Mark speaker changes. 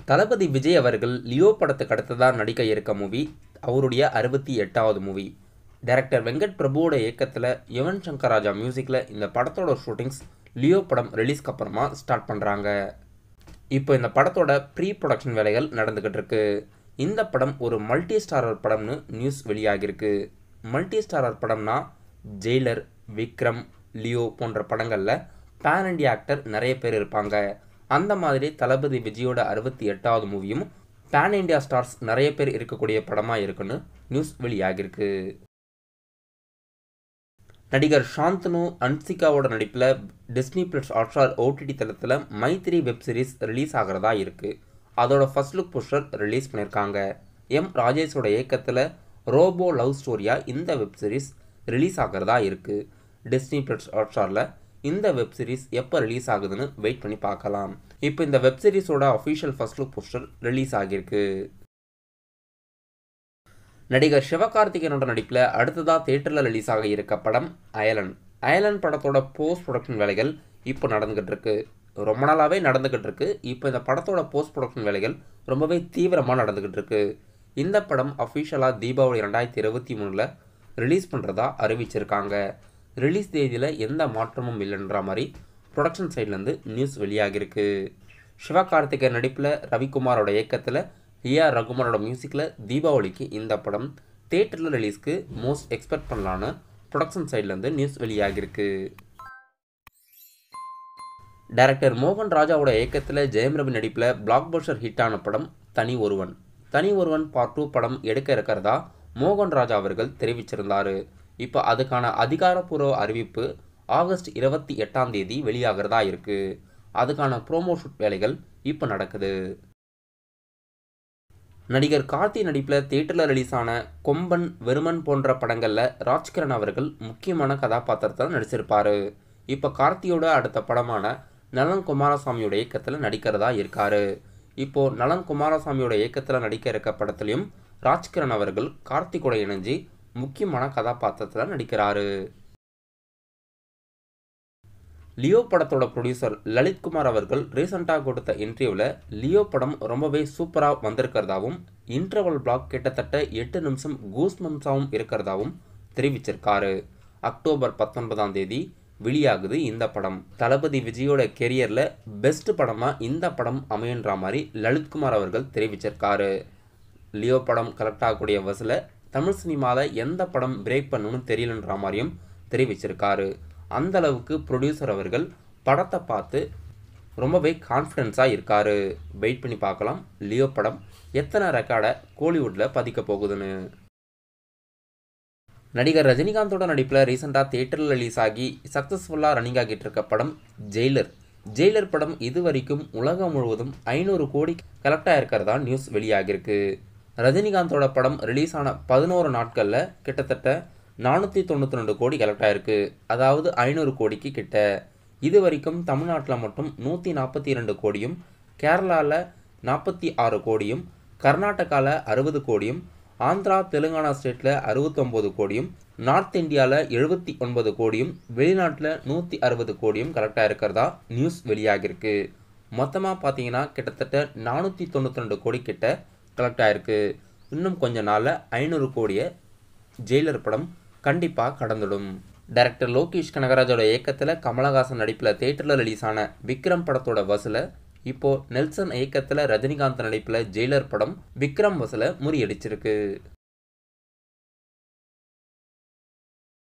Speaker 1: தளபதி விஜய் அவர்கள் லியோ படத்துக்கு அடுத்ததாக நடிக்க இருக்க மூவி அவருடைய 68வது மூவி. டைரக்டர் வெங்கட் பிரபுவோட இயக்கத்தில் யுவன் சங்கர் ராஜா மியூசிக்கில் இந்த படத்தோட ஷூட்டிங்ஸ் லியோ படம் ரிலீஸ்க்கு அப்புறமா ஸ்டார்ட் பண்ணுறாங்க. இப்போ இந்த படத்தோட ப்ரீ ப்ரொடக்ஷன் வேலைகள் நடந்துக்கிட்டு இருக்கு. இந்த படம் ஒரு மல்டி ஸ்டாரர் படம்னு நியூஸ் வெளியாகிருக்கு. மல்டி ஸ்டாரர் படம்னா ஜெயிலர், விக்ரம், லியோ போன்ற படங்களில் பேன் இண்டியா ஆக்டர் நிறைய பேர் இருப்பாங்க. அந்த மாதிரி தளபதி விஜயோட 68வது மூவியும் பேன் இண்டியா ஸ்டார்ஸ் நிறைய பேர் இருக்கக்கூடிய படமாக இருக்குன்னு நியூஸ் வெளியாகிருக்கு. நடிகர் சாந்தனு அன்சிகாவோட நடிப்பில் டிஸ்னி பிளஸ் ஹாட்ஸ்டார் OTT தளத்தில் மைத்ரி வெப்சீரிஸ் ரிலீஸ் ஆகிறதா இருக்குது. அதோட ஃபர்ஸ்ட் லுக் போஸ்டர் ரிலீஸ் பண்ணியிருக்காங்க. ராஜேஷோட இயக்கத்தில் ரோபோ லவ் ஸ்டோரியாக இந்த வெப்சீரிஸ் ரிலீஸ் ஆகிறதா இருக்குது. டிஸ்னி பிளஸ் ஹாட்ஸ்டாரில் இந்த வெப்சீரிஸ் எப்போ ரிலீஸ் ஆகுதுன்னு வெயிட் பண்ணி பார்க்கலாம். இப்போ இந்த வெப்சீரிஸோட official first look poster release ஆகியிருக்கு. நடிகர் சிவகார்த்திகேயனோட நடிப்பில் அடுத்ததாக தியேட்டரில் ரிலீஸ் ஆக இருக்க படம் அயலான். அயலான் படத்தோட போஸ்ட் ப்ரொடக்ஷன் வேலைகள் இப்போ நடந்துக்கிட்டு இருக்கு. ரொம்ப நாளாகவே நடந்துக்கிட்டு இருக்கு. இப்போ இந்த படத்தோட போஸ்ட் ப்ரொடக்ஷன் வேலைகள் ரொம்பவே தீவிரமாக நடந்துக்கிட்டு இருக்கு. இந்த படம் அஃபிஷியலாக தீபாவளி 2023 ரிலீஸ் பண்ணுறதா அறிவிச்சிருக்காங்க. ரிலீஸ் தேதியில் எந்த மாற்றமும் இல்லைன்ற மாதிரி ப்ரொடக்ஷன் சைட்லேருந்து நியூஸ் வெளியாகிருக்கு. சிவகார்த்திகேயன் நடிப்பில் ரவிக்குமாரோட இயக்கத்தில் AR ரகுமானோட மியூசிக்கில் தீபாவளிக்கு இந்த படம் தியேட்டரில் ரிலீஸ்க்கு மோஸ்ட் எக்ஸ்பெக்ட் பண்ணலான்னு ப்ரொடக்ஷன் சைட்லேருந்து நியூஸ் வெளியாகிருக்கு. டைரக்டர் மோகன் ராஜாவோட இயக்கத்தில் ஜெயம் ரவி நடிப்பில் பிளாக் பஸ்டர் ஹிட்டான படம் தனி ஒருவன். தனி ஒருவன் பார்ட் 2 படம் எடுக்க இருக்கிறதா மோகன் ராஜா அவர்கள் தெரிவிச்சிருந்தார். இப்போ அதுக்கான அதிகாரப்பூர்வ அறிவிப்பு ஆகஸ்ட் 28ஆம் தேதி வெளியாகிறதா இருக்குது. அதுக்கான ப்ரோமோ ஷூட் வேலைகள் இப்போ நடக்குது. நடிகர் கார்த்தி நடிப்பில் தியேட்டரில் ரிலீஸ் ஆன கொம்பன், வெறுமன் போன்ற படங்களில் ராஜ்கிரண் அவர்கள் முக்கியமான கதாபாத்திரத்தை நடிச்சிருப்பார். இப்போ கார்த்தியோட அடுத்த படமான நலன் குமாரசாமியோட இயக்கத்தில் நடிக்கிறதா இருக்காரு. இப்போது நலன் குமாரசாமியோட இயக்கத்தில் நடிக்க இருக்க படத்துலையும் ராஜ்கிரண் அவர்கள் கார்த்தி கூட இணைஞ்சு முக்கியமான கதாபாத்திரத்தில் நடிக்கிறாரு. லியோ படத்தோட ப்ரொடியூசர் லலித்குமார் அவர்கள் ரீசெண்டாக கொடுத்த இன்டர்வியூவில் லியோ படம் ரொம்பவே சூப்பராக வந்திருக்கிறதாவும் இன்டர்வல் பிளாக் கிட்டத்தட்ட 8 நிமிஷம் கூஸ்பம்ஸாகவும் இருக்கிறதாவும் தெரிவிச்சிருக்காரு. அக்டோபர் 19ஆம் தேதி வெளியாகுது இந்த படம். தளபதி விஜயோட கெரியரில் பெஸ்ட் படமாக இந்த படம் அமையன்ற மாதிரி லலித்குமார் அவர்கள் தெரிவிச்சிருக்காரு. லியோ படம் கலெக்ட் ஆகக்கூடிய வசூலை தமிழ் சினிமாவில் எந்த படம் பிரேக் பண்ணணும்னு தெரியலன்ற மாதிரியும் தெரிவிச்சிருக்காரு. அந்த அளவுக்கு ப்ரொடியூசர் அவர்கள் படத்தை பார்த்து ரொம்பவே கான்ஃபிடென்ஸாக இருக்காரு. வெயிட் பண்ணி பார்க்கலாம் லியோ படம் எத்தனை ரெக்கார்டை கோலிவுட்டில் பதிக்க போகுதுன்னு. நடிகர் ரஜினிகாந்தோட நடிப்பில் ரீசெண்டாக தியேட்டரில் ரிலீஸ் ஆகி சக்ஸஸ்ஃபுல்லாக ரன்னிங் ஆகிட்டு இருக்க படம் ஜெயிலர். ஜெயிலர் படம் இது வரைக்கும் உலகம் முழுவதும் 500 கோடி கலெக்ட் ஆகிருக்கிறதா நியூஸ் வெளியாகிருக்கு. ரஜினிகாந்தோட படம் ரிலீஸ் ஆன 11 நாட்களில் கிட்டத்தட்ட 492 கோடி கலெக்ட் ஆகிருக்கு. அதாவது 500 கோடிக்கு கிட்ட. இது வரைக்கும் தமிழ்நாட்டில் மட்டும் 142 கோடியும், கேரளாவில் 46 கோடியும், கர்நாடகாவில் 60 கோடியும், ஆந்திரா தெலுங்கானா ஸ்டேட்டில் 69 கோடியும், நார்த் இந்தியாவில் 79 கோடியும், வெளிநாட்டில் 160 கோடியும் கலெக்ட் ஆகிருக்கிறதா நியூஸ் வெளியாகிருக்கு. மொத்தமாக பார்த்தீங்கன்னா கிட்டத்தட்ட 492 கோடி கிட்ட கலெக்ட் ஆகிருக்கு. இன்னும் கொஞ்ச நாளில் 500 கோடியை ஜெயிலர் படம் கண்டிப்பாக கடந்துடும். டைரக்டர் லோகேஷ் கனகராஜோட இயக்கத்தில் கமலஹாசன் நடிப்பில் தியேட்டரில் ரிலீஸ் ஆன விக்ரம் படத்தோட வசூலை இப்போது நெல்சன் இயக்கத்தில் ரஜினிகாந்த் நடிப்பில் ஜெயிலர் படம் விக்ரம் வசூலை முறியடிச்சிருக்கு.